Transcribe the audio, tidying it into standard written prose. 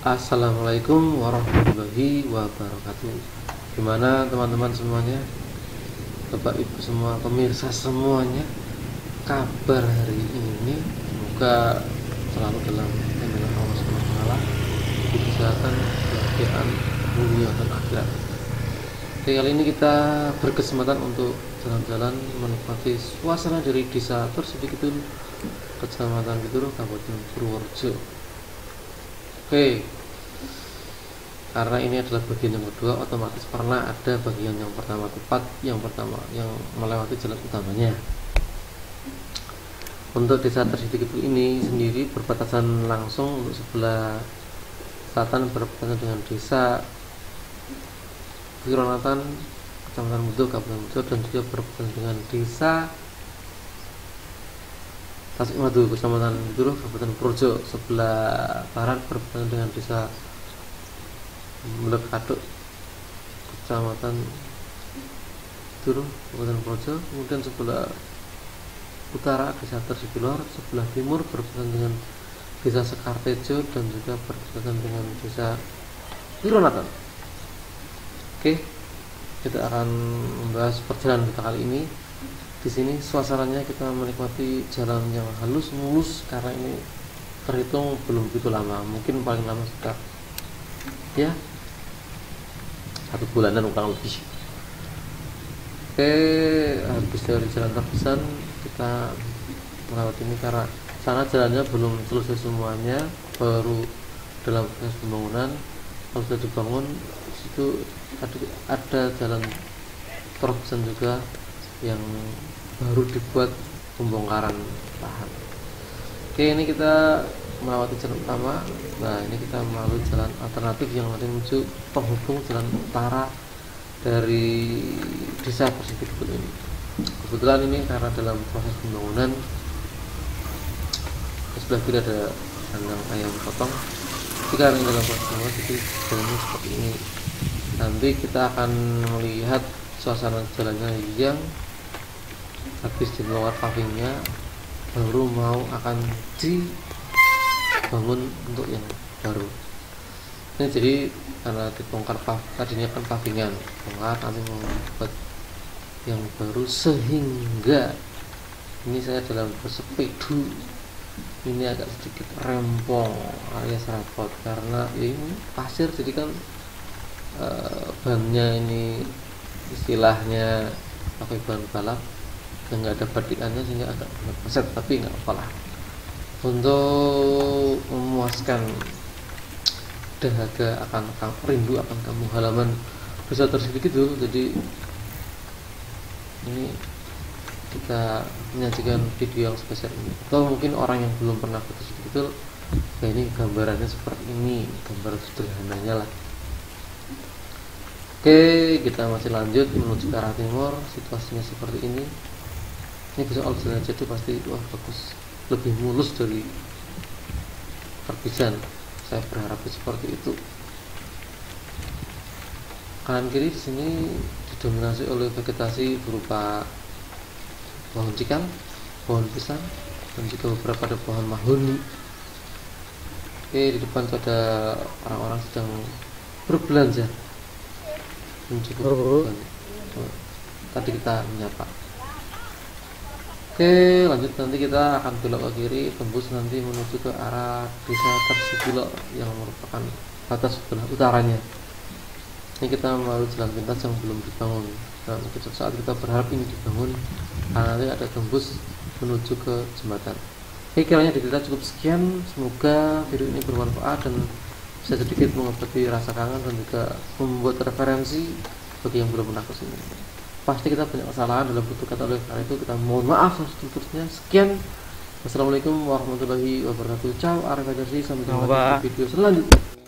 Assalamualaikum warahmatullahi wabarakatuh. Gimana teman-teman semuanya, Bapak Ibu semua, pemirsa semuanya, kabar hari ini? Semoga selalu dalam lindungan Allah Subhanahu wa taala, kesehatan, kebahagiaan dunia dan akhirat. Oke, kali ini kita berkesempatan untuk jalan-jalan menikmati suasana dari desa Tersidikitul, Kecamatan Pituruh, Kabupaten Purworejo. Oke, karena ini adalah bagian yang kedua, otomatis pernah ada bagian yang pertama tepat, yang melewati jalan utamanya. Untuk desa Tersidikitul ini sendiri berbatasan langsung untuk sebelah selatan berbatasan dengan desa Wironatan, Kecamatan Mudo, Kabupaten Mudo, dan juga berbatasan dengan desa Tasikmadu, Kecamatan Pituruh, Kabupaten Purworejo. Sebelah barat berbatasan dengan desa Melekaduk, Kecamatan Pituruh, Kabupaten Purworejo. Kemudian sebelah utara desa Tersibilor, sebelah timur berbatasan dengan desa Sekartejo dan juga berbatasan dengan desa Wironatan. Oke, kita akan membahas perjalanan kita kali ini. Di sini suasananya kita menikmati jalan yang halus mulus karena ini terhitung belum begitu lama, mungkin paling lama sekitar ya 1 bulanan kurang lebih. Oke, habis dari jalan terpisan kita melewati ini karena sana jalannya belum selesai semuanya, baru dalam proses pembangunan. Kalau sudah dibangun, situ ada jalan terpisan juga yang baru dibuat pembongkaran lahan. Oke, ini kita melewati jalan utama. Nah, ini kita melalui jalan alternatif yang nanti menuju penghubung jalan utara dari desa Tersidikitul ini. Kebetulan ini karena dalam proses pembangunan, di sebelah kiri ada kandang ayam potong. Jika ini dalam proses pembangunan, jadi jalannya seperti ini. Nanti kita akan melihat suasana jalannya yang habis dibongkar pavingnya, baru mau akan dibangun untuk yang baru. Ini jadi karena dibongkar tadinya kan pavingan, bongkar nanti mau buat yang baru, sehingga ini saya dalam bersepeda ini agak sedikit rempong alias repot karena ya ini pasir, jadi kan bannya ini istilahnya pakai ban balap dan nggak ada batikannya sehingga agak beset, tapi nggak apa-apa lah. Untuk memuaskan dahaga akan rindu akan kampung halaman desa Tersidikitul, jadi ini kita menyajikan video yang spesial ini. Atau mungkin orang yang belum pernah ke Tersidikitul, ya ini gambarannya seperti ini, gambar sederhananya lah. Oke, kita masih lanjut menuju ke arah timur. Situasinya seperti ini. Ini bisa all jalan jadi pasti wah bagus, lebih mulus dari terpisan. Saya berharap seperti itu. Kanan kiri di sini didominasi oleh vegetasi berupa pohon cikal, pohon pisang, dan juga beberapa ada pohon mahoni. Oke, di depan ada orang-orang sedang berbelanja. Cukup tadi kita menyapa. Oke, lanjut, nanti kita akan belok ke kiri, tembus nanti menuju ke arah desa Tersibilor yang merupakan batas sebelah utaranya. Ini kita melalui jalan pintas yang belum dibangun. Nah, mungkin suatu saat kita berharap ini dibangun karena nanti ada tembus menuju ke jembatan. Oke, kiranya dari kita cukup sekian. Semoga video ini bermanfaat dan bisa sedikit mengobati rasa kangen dan juga membuat referensi bagi yang belum pernah kesini. Pasti kita banyak kesalahan dalam bentuk kata, oleh karena itu kita mohon maaf seterusnya. Sekian, wassalamualaikum warahmatullahi wabarakatuh. Ciao, arrivederci, sampai jumpa di video selanjutnya.